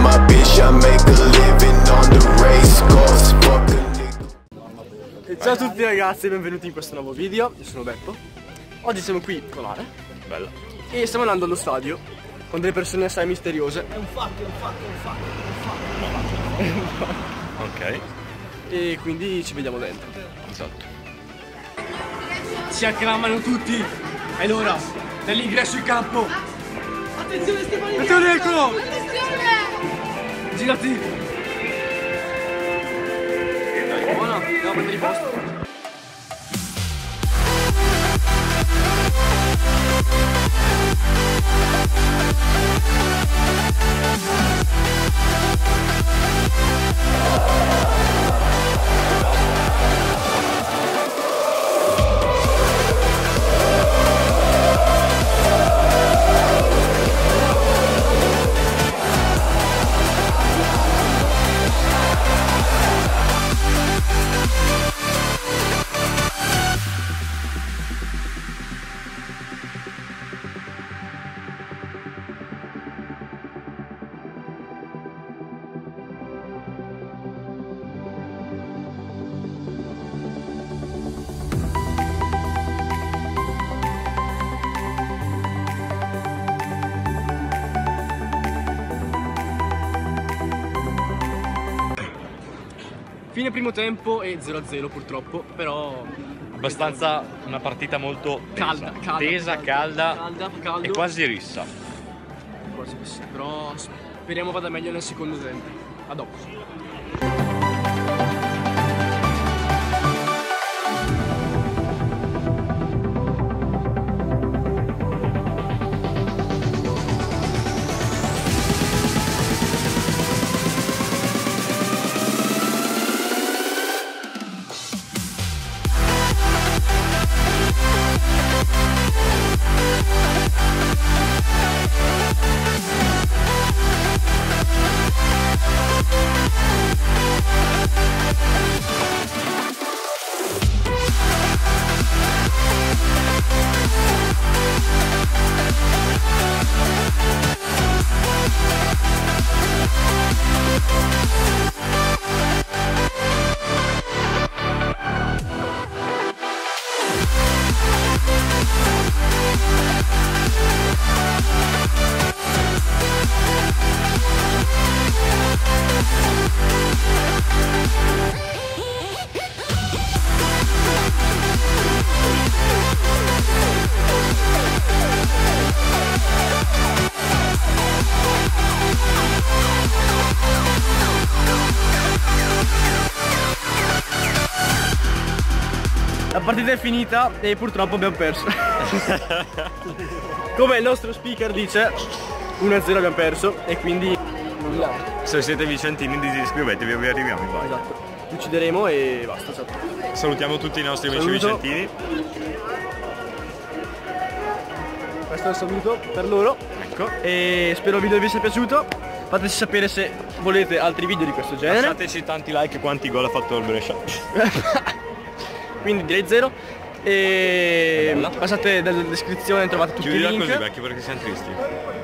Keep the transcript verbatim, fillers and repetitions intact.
my bitch, I make a living on the race course. Fuck a nigga. Ciao a tutti ragazzi e benvenuti in questo nuovo video. Io sono Beppo. Oggi siamo qui con Ale. Bella. E stiamo andando allo stadio con delle persone assai misteriose. È un fatto, è un fatto, è un fatto, è un fatto. Ok. E quindi ci vediamo dentro. Esatto. Si acclamano tutti. È l'ora dell'ingresso in campo. Attenzione Stefano! Attenzione eccolo! Attenzione! Girati! Buona, andiamo a prendere i posti. Fine primo tempo e zero a zero purtroppo, però Abbastanza una partita molto tesa. calda, calda, Tesa, calda, calda, caldo. e quasi rissa. Quasi sì, però speriamo vada meglio nel secondo tempo. A dopo. La partita è finita e purtroppo abbiamo perso. Come il nostro speaker dice, uno a zero abbiamo perso e quindi Se siete vicentini iscrivetevi e vi arriviamo in bagno. esatto, ci uccideremo e basta. Ciao. Salutiamo tutti i nostri amici Saluto. vicentini. Questo è il saluto per loro. Ecco. E spero il video vi sia piaciuto. Fateci sapere se volete altri video di questo genere. Lasciateci tanti like quanti gol ha fatto il Brescia. Quindi direi zero. E passate nella descrizione, trovate tutti i Chiudila link. così vecchio perché siamo tristi.